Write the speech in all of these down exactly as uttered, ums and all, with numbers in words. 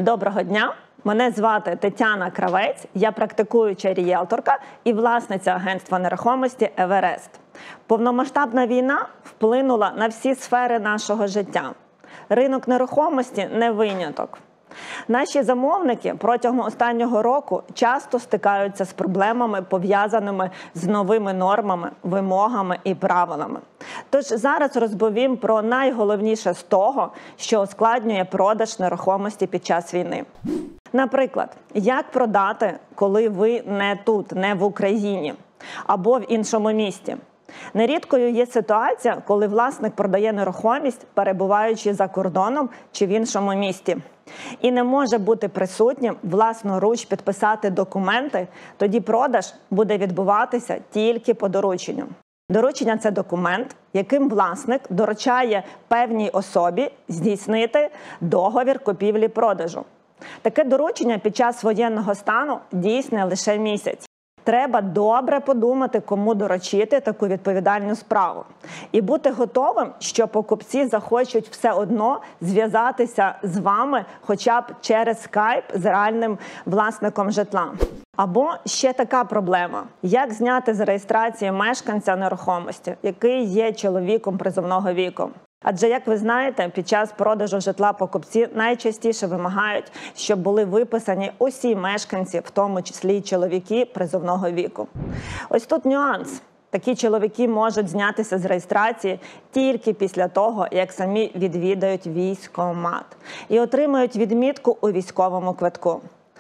Доброго дня! Мене звати Тетяна Кравець, я практикуюча ріелторка і власниця агентства нерухомості «Еверест». Повномасштабна війна вплинула на всі сфери нашого життя. Ринок нерухомості не виняток. Наші замовники протягом останнього року часто стикаються з проблемами, пов'язаними з новими нормами, вимогами і правилами. Тож зараз розповім про найголовніше з того, що ускладнює продаж нерухомості під час війни. Наприклад, як продати, коли ви не тут, не в Україні, або в іншому місті. Нерідкою є ситуація, коли власник продає нерухомість, перебуваючи за кордоном чи в іншому місті. І не може бути присутнім, власноруч підписати документи, тоді продаж буде відбуватися тільки по дорученню. Доручення – це документ, яким власник доручає певній особі здійснити договір купівлі-продажу. Таке доручення під час воєнного стану дійсне лише місяць. Треба добре подумати, кому доручити таку відповідальну справу. І бути готовим, що покупці захочуть все одно зв'язатися з вами хоча б через скайп з реальним власником житла. Або ще така проблема – як зняти з реєстрації мешканця нерухомості, який є чоловіком призовного віку. Адже, як ви знаєте, під час продажу житла покупці найчастіше вимагають, щоб були виписані усі мешканці, в тому числі й чоловіки призовного віку. Ось тут нюанс. Такі чоловіки можуть знятися з реєстрації тільки після того, як самі відвідають військкомат і отримають відмітку у військовому квитку.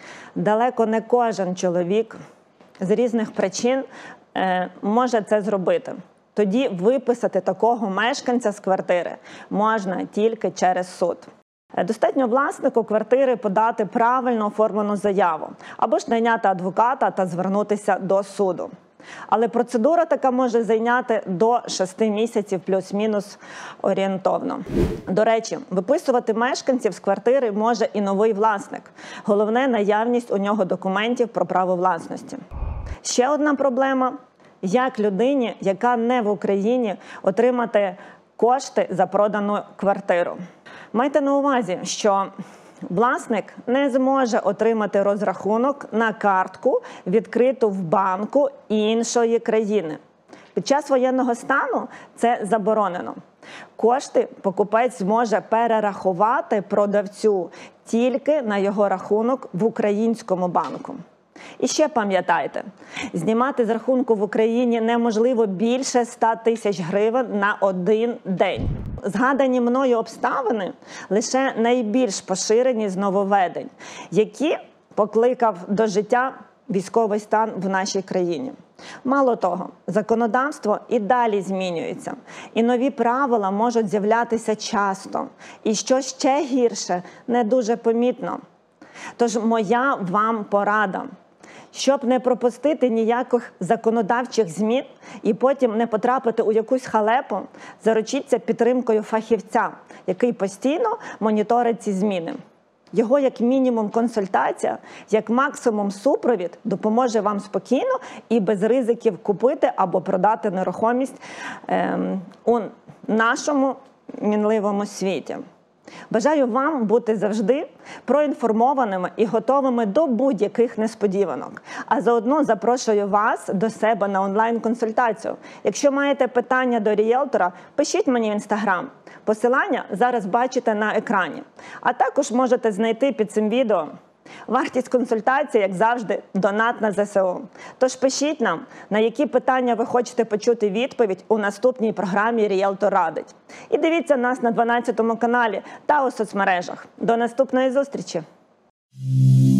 Далеко не кожен чоловік з різних причин е, може це зробити. Тоді виписати такого мешканця з квартири можна тільки через суд. Достатньо власнику квартири подати правильно оформлену заяву, або ж найняти адвоката та звернутися до суду. Але процедура така може зайняти до шести місяців плюс-мінус орієнтовно. До речі, виписувати мешканців з квартири може і новий власник. Головне – наявність у нього документів про право власності. Ще одна проблема – як людині, яка не в Україні, отримати кошти за продану квартиру. Майте на увазі, що власник не зможе отримати розрахунок на картку, відкриту в банку іншої країни. Під час воєнного стану це заборонено. Кошти покупець зможе перерахувати продавцю тільки на його рахунок в українському банку. І ще пам'ятайте, знімати з рахунку в Україні неможливо більше ста тисяч гривень на один день. Згадані мною обставини – лише найбільш поширені з нововведень, які покликав до життя військовий стан в нашій країні. Мало того, законодавство і далі змінюється, і нові правила можуть з'являтися часто. І що ще гірше, не дуже помітно. Тож моя вам порада. Щоб не пропустити ніяких законодавчих змін і потім не потрапити у якусь халепу, заручіться підтримкою фахівця, який постійно моніторить ці зміни. Його як мінімум консультація, як максимум супровід допоможе вам спокійно і без ризиків купити або продати нерухомість ем, у нашому мінливому світі. Бажаю вам бути завжди проінформованими і готовими до будь-яких несподіванок. А заодно запрошую вас до себе на онлайн-консультацію. Якщо маєте питання до ріелтора, пишіть мені в інстаграм. Посилання зараз бачите на екрані. А також можете знайти під цим відео. Вартість консультації, як завжди, донат на зе се у. Тож пишіть нам, на які питання ви хочете почути відповідь у наступній програмі «Ріелтор радить». І дивіться нас на дванадцятому каналі та у соцмережах. До наступної зустрічі!